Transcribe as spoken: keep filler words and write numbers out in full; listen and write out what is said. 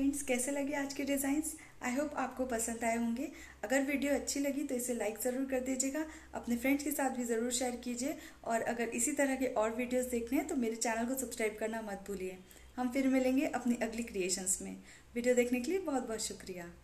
Friends, कैसे लगे आज के डिज़ाइंस। आई होप आपको पसंद आए होंगे। अगर वीडियो अच्छी लगी तो इसे लाइक ज़रूर कर दीजिएगा, अपने फ्रेंड्स के साथ भी ज़रूर शेयर कीजिए। और अगर इसी तरह के और वीडियोस देखने हैं तो मेरे चैनल को सब्सक्राइब करना मत भूलिए। हम फिर मिलेंगे अपनी अगली क्रिएशंस में। वीडियो देखने के लिए बहुत बहुत शुक्रिया।